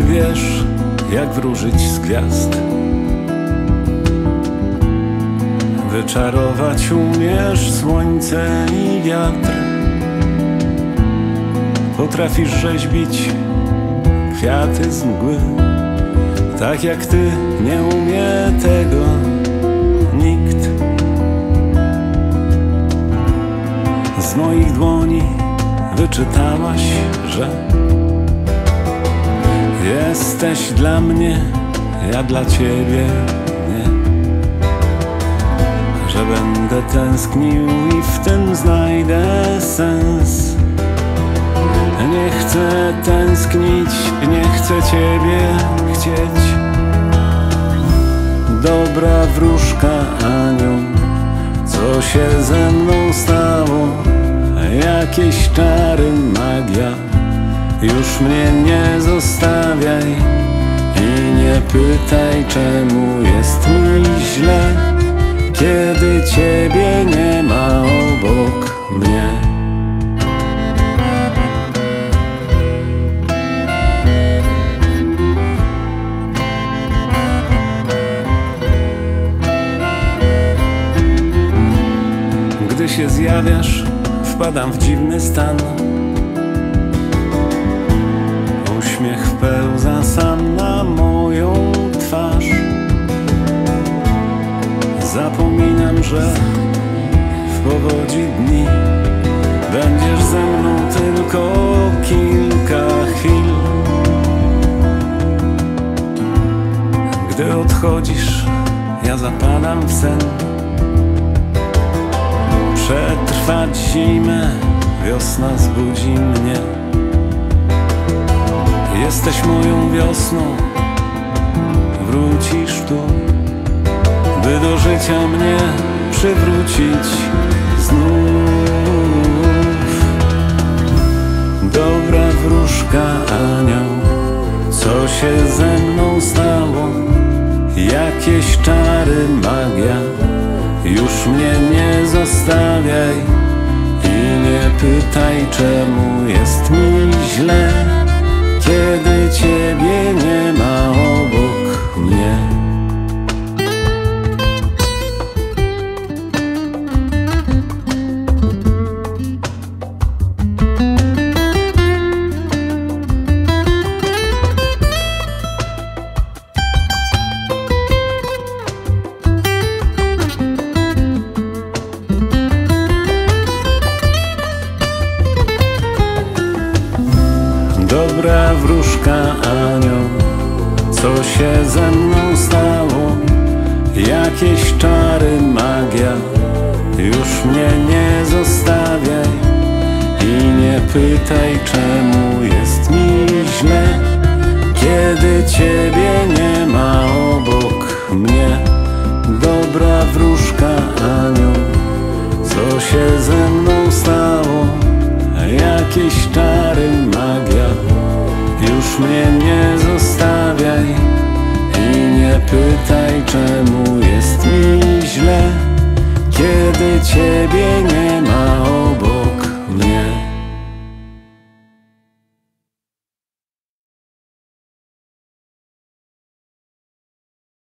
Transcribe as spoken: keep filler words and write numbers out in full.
wiesz, jak wróżyć z gwiazd. Wyczarować umiesz słońce i wiatr. Potrafisz rzeźbić kwiaty z mgły. Tak jak ty nie umie tego nikt. Z moich dłoni wyczytałaś, że jesteś dla mnie, ja dla ciebie nie. Że będę tęsknił i w tym znajdę sens. Nie chcę tęsknić, nie chcę ciebie chcieć. Dobra wróżka, anioł, co się ze mną stało? Jakieś czary, magia. Już mnie nie zostawiaj i nie pytaj, czemu jest mi źle, kiedy ciebie nie ma obok mnie. Gdy się zjawiasz, wpadam w dziwny stan. Uśmiech pełza sam na moją twarz. Zapominam, że w powodzi dni będziesz ze mną tylko kilka chwil. Gdy odchodzisz, ja zapadam w sen. Przetrwać zimę, wiosna zbudzi mnie. Jesteś moją wiosną, wrócisz tu, by do życia mnie przywrócić znów. Dobra wróżka, anioł, co się ze mną stało? Jakieś czary, magia. Już mnie nie zostawiaj i nie pytaj, czemu jest mi źle, kiedy ciebie nie ma obok mnie. Dobra wróżka, anioł, co się ze mną stało? Jakieś czary, magia. Już mnie nie zostawiaj i nie pytaj, czemu jest mi źle, kiedy ciebie nie ma obok mnie. Dobra wróżka, anioł, co się ze mną stało? Jakieś czary, magia. Już mnie nie zostawiaj i nie pytaj, czemu jest mi źle, kiedy ciebie nie ma